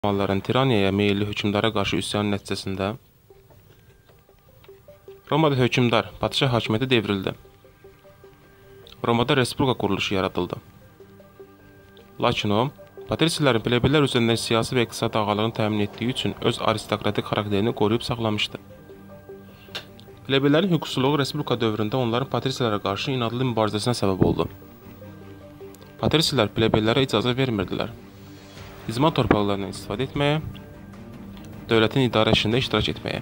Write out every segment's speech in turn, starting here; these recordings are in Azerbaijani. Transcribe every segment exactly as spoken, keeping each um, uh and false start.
Romalıların tiraniyaya meyilli hökmdara qarşı üsyanın nəticəsində Romada hökmdar, padişah hakimiyyəti devrildi. Romada respublika quruluşu yaradıldı. Lakin o, patrisilərin plebeylər üzərində siyasi və iqtisadi ağalığını təmin etdiyi üçün öz aristokratik xarakterini qoruyub saxlamışdı. Plebeylərin hüquqsuzluğu respublika dövründə onların patrisilərə qarşı inadlı mübarizəsinə səbəb oldu. Patrisilər plebeylərə icazə vermirdilər. İzma torpaqlarından istifadə etməyə, dövlətin idarə işində iştirak etməyə.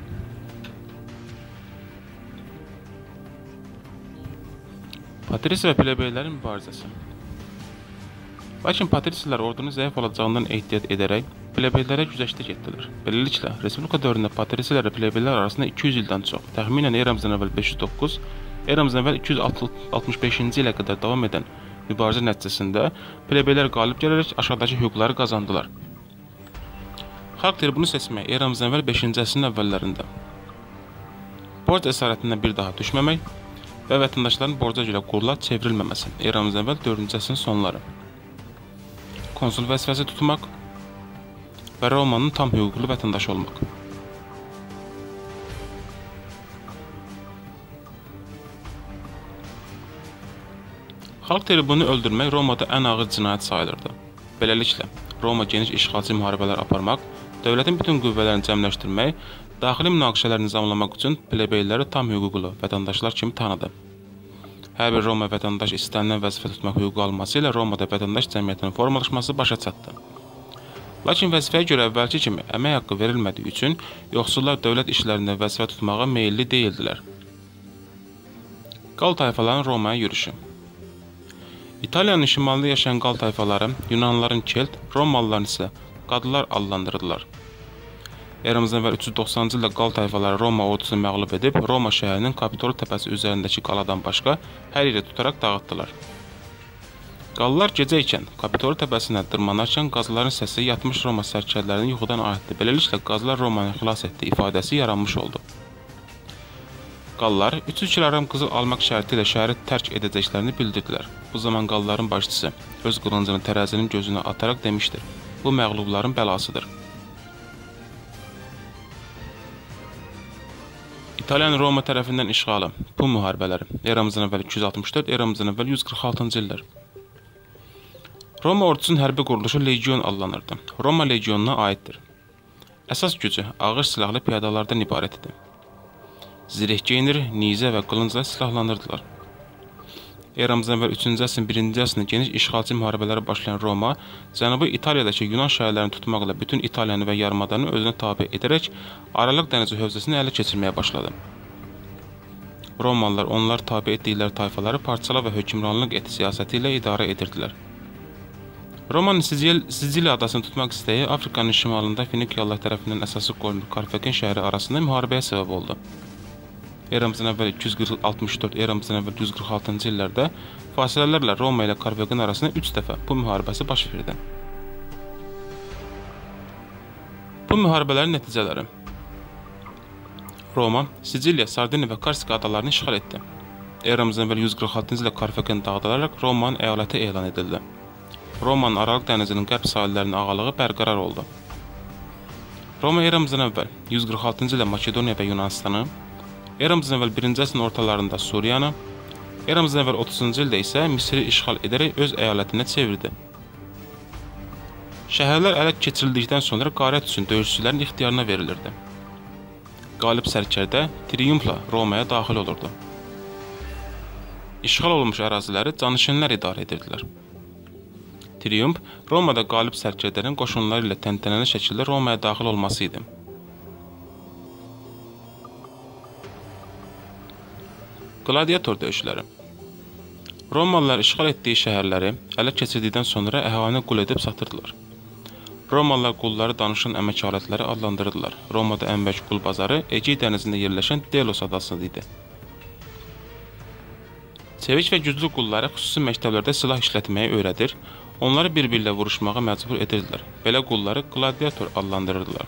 Patris və plebeylərin mübarizəsi. Lakin patrisilər ordunun zəif olacağından ehtiyat edərək plebeylərə güzəştə getdilər. Beləliklə, respublika dövründə patrisilər və plebeylər arasında iki yüz ildən çox, təxminən eramızdan əvvəl beş yüz doqquz, eramızdan əvvəl iki yüz altmış beşinci ilə qədər davam edən mübarizə nəticəsində plebeylər qalib gələrək aşağıdakı hüquqları qazandılar. Xalq tribunu seçmək eramızdan əvvəl beşinci əsrin əvvəllərində. Borc əsarətindən bir daha düşməmək və vətəndaşların borca görə qurula çevrilməməsi eramızdan əvvəl dördüncü əsrin sonları. Konsul vəzifəsi tutmaq və Romanın tam hüquqlu vətəndaşı olmaq. Xalq tribunu öldürmək Romada ən ağır cinayət sayılırdı. Beləliklə, Roma geniş işğalçı müharibələr aparmaq, dövlətin bütün qüvvələrini cəmləşdirmək, daxili münaqişələri nizamlamaq üçün plebeyləri tam hüquqlu vətəndaşlar kimi tanıdı. Hər bir Roma vətəndaş istənilən vəzifə tutmaq hüququ alması ilə Romada vətəndaş cəmiyyətinin formalaşması başa çatdı. Lakin vəzifəyə görə əvvəlki kimi əmək haqqı verilmədiyi üçün yoxsullar dövlət işlərində vəzifə tutmağa meyilli deyildilər. Qal tayfaların Romaya yürüşü. İtaliyanın şimalında yaşayan qal tayfaları, Yunanlıların Kelt, Romalıların isə qadlar adlandırdılar. Eramızdan əvvəl üç yüz doxsanıncı ildə qal tayfaları Roma ordusunu məğlub edib, Roma şəhərinin Kapitol təpəsi üzərindəki qaladan başqa hər yeri tutaraq dağıtdılar. Qallar gecə ikən Kapitol təpəsinə dırmanarkən qazların səsi yatmış Roma sərkərlərini yuxudan ayıtdı. Beləliklə, qazlar Romanı xilas etdi ifadəsi yaranmış oldu. Qallar üç yüz kiloqram qızıl almaq şərti ilə şəhəri tərk edəcəklərini bildirdilər. Bu zaman qalların başçısı öz qılıncını tərəzinin gözünə ataraq demişdir: bu məğlubların bəlasıdır. İtaliyanın Roma tərəfindən işğalı, Pun müharibələri, eramızdan əvvəl iki yüz altmış dörd, eramızdan əvvəl yüz qırx altıncı illər. Roma ordusunun hərbi quruluşu legion adlanırdı. Roma legionuna aiddir. Əsas gücü ağır silahlı piyadalardan ibarət idi. Zireh geyinir, nizə və qılıncla silahlanırdılar. Eramızdan əvvəl üçüncü əsrin birinci əsrində geniş işğalçı müharibələri başlayan Roma, Cənubi İtaliyadakı Yunan şəhərlərini tutmaqla bütün İtaliyanı və yarımadanı özünə tabe edərək Aralıq dənizi hövzəsini ələ keçirməyə başladı. Romalılar onlar tabe etdikləri tayfaları parçala və hökmranlıq et siyasəti ilə idarə edirdilər. Romanın Siciliya adasını tutmaq istəyi Afrikanın şimalında Finikiyalılar tərəfindən əsası qoyulmuş Karfagen şəhəri arasında müharibəyə səbəb oldu. Eramızdan əvvəl iki yüz altmış dörd, eramızdan əvvəl yüz qırx altıncı illərdə fasilələrlə Roma ilə Karfagen arasında üç dəfə bu müharibəsi baş verdi. Bu müharibələrin nəticələri. Roma, Siciliya, Sardiniya və Karsika adalarını işğal etdi. Eramızdan əvvəl yüz qırx altıncı ildə Karfagen dağıdılaraq Romanın əyaləti elan edildi. Romanın Aralıq dənizinin qərb sahillərinin ağalığı bərqərar oldu. Roma eramızdan əvvəl yüz qırx altıncı ildə Makedoniya və Yunanistanı, eramızdan əvvəl birinci əsrin ortalarında Suriyanı, eramızdan əvvəl otuzuncu ildə isə Misri işğal edərək öz əyalətinə çevirdi. Şəhərlər ələ keçirildikdən sonra qarət üçün döyüşçülərin ixtiyarına verilirdi. Qalib sərkərdə triumfla Romaya daxil olurdu. İşğal olunmuş əraziləri canişinlər idarə edirdilər. Triumf, Romada qalib sərkərdərin qoşunları ilə təntənəli şəkildə Romaya daxil olması idi. Gladiator döyüşləri. Romalılar işğal etdiyi şəhərləri ələ keçirdikdən sonra əhalini qul edib satırdılar. Romalılar qulları danışan əmək alətləri adlandırırdılar. Romada ən böyük qul bazarı Egey dənizində yerləşən Delos adası idi. Çevik və güclü qulları xüsusi məktəblərdə silah işlətməyi öyrədir, onları bir-birlə vuruşmağa məcbur edirdilər. Belə qulları gladiator adlandırırdılar.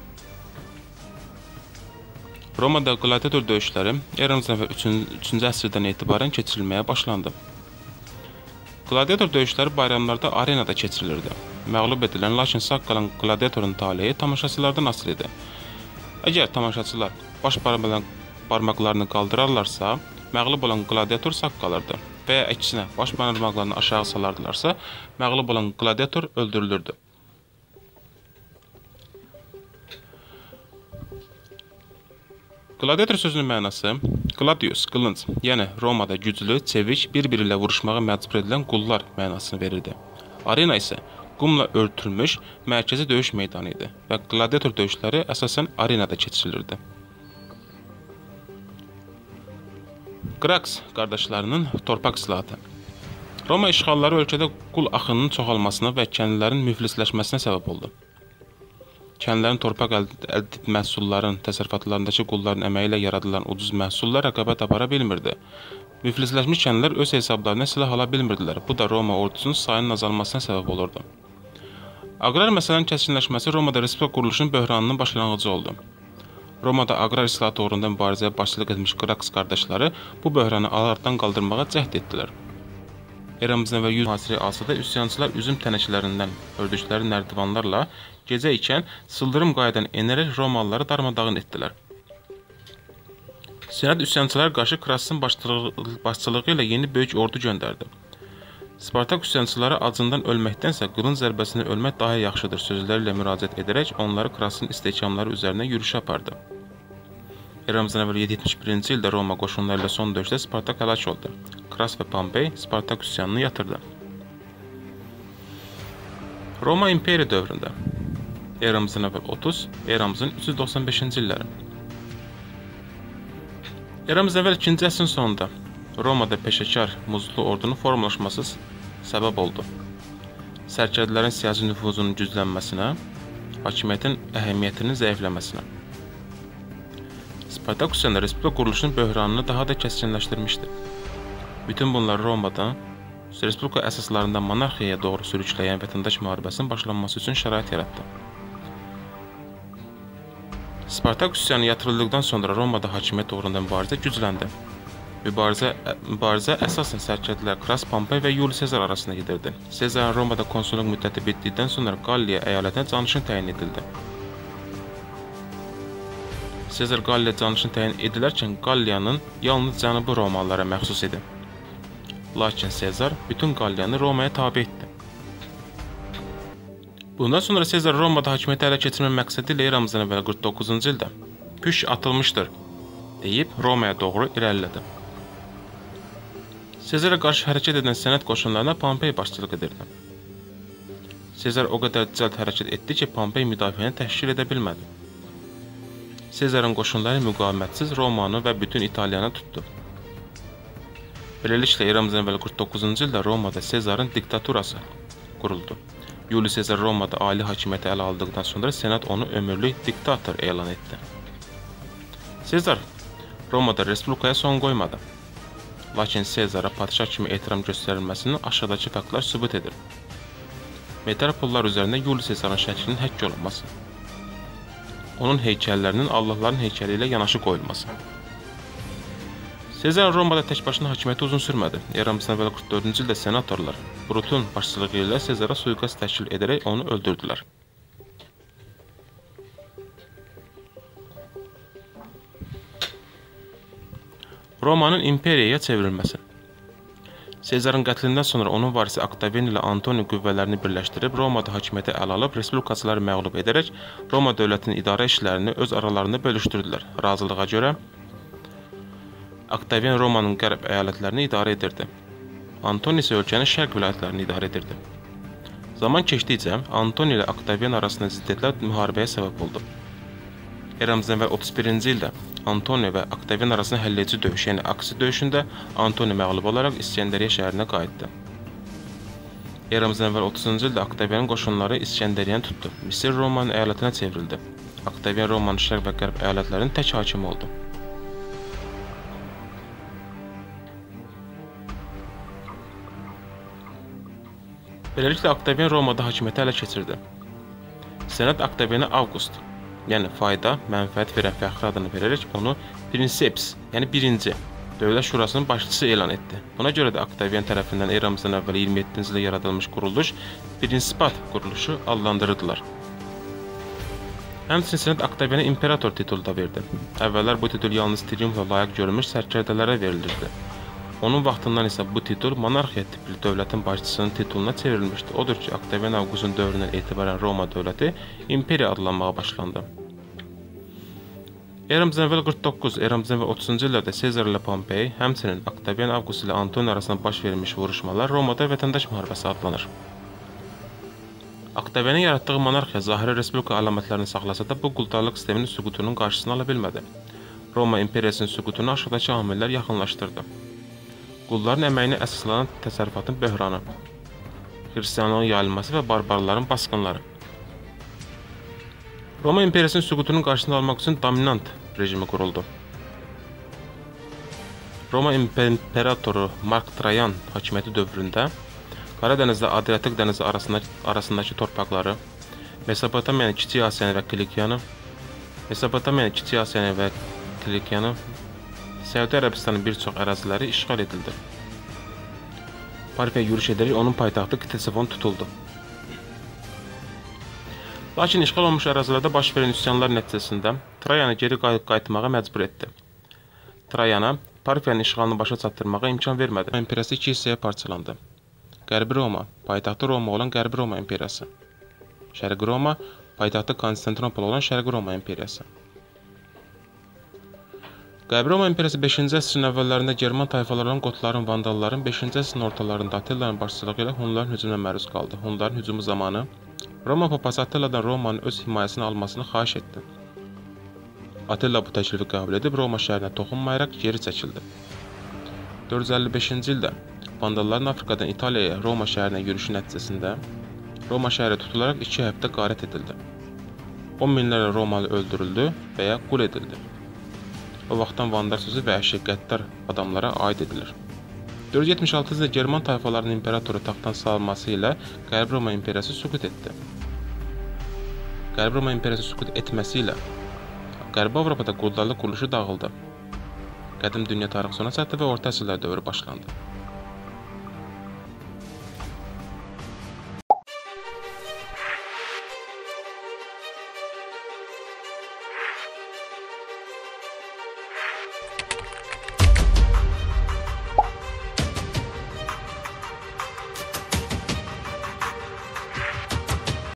Romada gladiator döyüşləri eramızdan əvvəl üçüncü əsrdən etibarən keçirilməyə başlandı. Gladiator döyüşləri bayramlarda arenada keçirilirdi. məğlub edilən, lakin sağ qalan qladiatorun taleyi tamaşaçılardan asılı idi. Əgər tamaşaçılar baş barmaqlarını qaldırarlarsa, məğlub olan qladiator sağ qalırdı və ya əksinə baş barmaqlarını aşağı salardılarsa, məğlub olan qladiator öldürülürdü. Gladiator sözünün mənası gladius, qılınc, yəni Romada güclü, çevik, bir-biri ilə vuruşmağa məcbur edilən qullar mənasını verirdi. Arena isə qumla örtülmüş mərkəzi döyüş meydanı idi və gladiator döyüşləri əsasən arenada keçirilirdi. Qraks qardaşlarının torpaq islahatı. Roma işğalları ölkədə qul axınının çoxalmasına və kəndlilərin müflisləşməsinə səbəb oldu. Kəndlərin torpaq əldə edib məhsulların, təsərrüfatlarındakı qulların əməyi ilə yaradılan ucuz məhsullar rəqabət apara bilmirdi. Müflisləşmiş kəndlilər öz hesablarına silah ala bilmirdilər. Bu da Roma ordusunun sayının azalmasına səbəb olurdu. Aqrar məsələnin kəskinləşməsi Romada respublika quruluşunun böhranının başlanğıcı oldu. Romada aqrar islahatı uğrunda mübarizəyə başçılıq etmiş Qraks qardaşları bu böhranı aradan qaldırmağa cəhd etdilər. Eramızdan əvvəl yüz mühasirəyə alsa da üsyançılar üzüm tənəklərindən ördükləri nərdivanlarla gecə ikən sıldırım qayadan enərək Romalıları darmadağın etdilər. Senat üsyançılara qarşı Krassın başçılığı ilə yeni böyük ordu göndərdi. Spartak üsyançılara acından ölməkdənsə qılınc zərbəsində ölmək daha yaxşıdır sözləri ilə müraciət edərək onları Krassın istehkamları üzərinə yürüş apardı. Eramızdan əvvəl yeddi yüz yetmiş birinci ildə Roma qoşunları ilə son döyüşdə Spartak həlak oldu. Krass və Pompey Spartak üsyanını yatırdı. Roma imperiya dövründə eramızdan əvvəl otuz, eramızın üç yüz doxsan beşinci illəri. Eramızdan əvvəl ikinci əsrin sonunda Romada peşəkar muzlu ordunun formalaşması səbəb oldu. Sərkərdələrin siyasi nüfuzunun güclənməsinə, hakimiyyətin əhəmiyyətinin zəifləməsinə. Spartak üsyanları respublika quruluşunun böhranını daha da kəskinləşdirmişdi. Bütün bunlar Romada respublika əsaslarından monarxiyaya doğru sürükləyən vətəndaş müharibəsinin başlanması üçün şərait yaratdı. Spartak üsyanı yatırıldıqdan sonra Romada hakimiyyət uğrunda mübarizə gücləndi. Mübarizə, mübarizə əsasən sərkərdələr Krass, Pompey və Yuli Sezar arasında gedirdi. Sezarın Romada konsulluq müddəti bitdikdən sonra Qalliya əyalətinə canişin təyin edildi. Sezar Qalliya canişin təyin edilərkən Qalliyanın yalnız Cənubi Romalılara məxsus idi. Lakin Sezar bütün Qalliyanı Romaya tabe etdi. Bundan sonra Sezar Romada hakimiyyəti ələ keçirmək məqsədi ilə eramızdan əvvəl qırx doqquzuncu ildə püş atılmışdır deyib Romaya doğru irəlilədi. Sezara qarşı hərəkət edən sənət qoşunlarına Pompey başçılıq edirdi. Sezar o qədər cəld hərəkət etdi ki, Pompey müdafiəni təşkil edə bilmədi. Sezarın qoşunları müqavimətsiz Romanı və bütün İtaliyanı tutdu. Beləliklə, eramızdan əvvəl qırx doqquzuncu ildə Romada Sezarın diktaturası quruldu. Yuli Sezar Romada ali hakimiyyəti ələ aldıqdan sonra Senat onu ömürlük diktator elan etdi. Sezar Romada respublikaya son qoymadı. Lakin Sezara padişah kimi ehtiram göstərilməsinin aşağıdakı faktlar sübut edir. Metropollar üzərində Yuli Sezarın şəklinin həkk olunması. Onun heykəllərinin Allahların heykəli ilə yanaşı qoyulması. Sezar Romada tək başına hakimiyyəti uzun sürmədi. Eramızdan əvvəl qırx dördüncü ildə senatorlar Brutun başçılığı ilə Sezara suiqasd təşkil edərək onu öldürdülər. Romanın imperiyaya çevrilməsi. Sezarın qətlindən sonra onun varisi Octavian ilə Antoni qüvvələrini birləşdirib Romada hakimiyyəti ələ alıb respublikaçıları məğlub edərək Roma dövlətinin idarə işlərini öz aralarında bölüşdürdülər. Razılığa görə Octavian Romanın qərb əyalətlərini idarə edirdi. Antoni isə ölkənin şərq vilayətlərini idarə edirdi. Zaman keçdikcə Antoni ilə Octavian arasında ziddiyyətlər müharibəyə səbəb oldu. Eramızdan əvvəl otuz birinci ildə Antoni və Octavian arasında həlledici döyüş, yəni aksi döyüşündə Antoni məğlub olaraq İskəndəriyyə şəhərinə qayıtdı. Eramızdan əvvəl otuzuncu ildə Octavianın qoşunları İskəndəriyyəni tutdu. Misir Romanın əyalətinə çevrildi. Octavian Romanın şərq və qərb əyalətlərinin tək hakimi oldu. Beləliklə, Octavian Romada hakimiyyəti ələ keçirdi. Senat Octaviana Avqust, yəni fayda, mənfəət verən fəxri adını verərək onu Princeps, yəni birinci Dövlət Şurasının başçısı elan etdi. Buna görə də Oktavian tərəfindən eramızdan əvvəl iyirmi yeddinci ildə yaradılmış quruluş Prinsippat quruluşu adlandırırdılar. Həmçinin Senat Oktaviana imperator titulu da verdi. Əvvəllər bu titul yalnız triumfla layiq görülmüş sərkərdələrə verilirdi. Onun vaxtından isə bu titul monarxiya tipli dövlətin başçısının tituluna çevrilmişdi. Odur ki, Oktavian Avqustun dövründən etibarən Roma dövləti imperiya adlanmağa başlandı. Eramızdan əvvəl qırx doqquz, eramızdan əvvəl otuzuncu illərdə Sezar ilə Pompey, həmçinin Oktavian Avqust ilə Antoni arasında baş vermiş vuruşmalar Romada vətəndaş müharibəsi adlanır. Oktavianın yaratdığı monarxiya zahiri respublika əlamətlərini saxlasa da bu quldarlıq sisteminin süqutunun qarşısını ala bilmədi. Roma imperiyasının süqutunu aşağıdakı amillər yaxınlaşdırdı. Qulların əməyini əsaslanan təsərrüfatın böhranı, xristianlığın yayılması və barbarların basqınları. Roma imperiyasının süqutunun qarşısını almaq üçün dominant rejimi quruldu. Roma imperatoru Mark Trayan hakimiyyəti dövründə Qaradənizlə Adriatik dənizi arasındakı torpaqları, Mesopotamiyanı, Kiçik Asiyanı və Kilikiyanı, Mesopotamiyanı, Kiçik Asiyanı və Kilikiyanı, Səudiyyə Ərəbistanının bir çox əraziləri işğal edildi. Parfiya yürüş edərək onun paytaxtı Ktesifon tutuldu. Lakin işğal olmuş ərazilərdə baş verən üsyanlar nəticəsində Trayanı geri qayıtmağa məcbur etdi. Trayana Parfiyanın işğalını başa çatdırmağa imkan vermədi. İmperiyası iki hissəyə parçalandı. Qərbi Roma, paytaxtı Roma olan Qərbi Roma imperiyası. Şərqi Roma, paytaxtı Konstantinopol olan Şərqi Roma imperiyası. Qərbi Roma imperiyası beşinci əsrin əvvəllərində German tayfaları olan Qotların, Vandalların beşinci əsrin ortalarında Attilanın başçılığı ilə Hunların hücumuna məruz qaldı. Hunların hücumu zamanı Roma papası Attiladan Romanın öz himayəsini almasını xahiş etdi. Attila bu təklifi qəbul edib Roma şəhərinə toxunmayaraq geri çəkildi. dörd yüz əlli beşinci ildə Vandalların Afrikadan İtaliyaya Roma şəhərinə yürüşü nəticəsində Roma şəhəri tutularaq iki həftə qarət edildi. on minlərlə Romalı öldürüldü və ya qul edildi. O vaxtdan Vandal sözü vəhşi, qəddar adamlara aid edilir. dörd yüz yetmiş altı ildə German tayfalarının imperatoru taxtdan salınması ilə Qərbi Roma imperiyası süqut etdi. Qərbi Roma imperiyası süqut etməsi ilə Qərbi Avropada quldarlıq quruluşu dağıldı. Qədim dünya tarixi sona çatdı və orta əsrlər dövrü başlandı.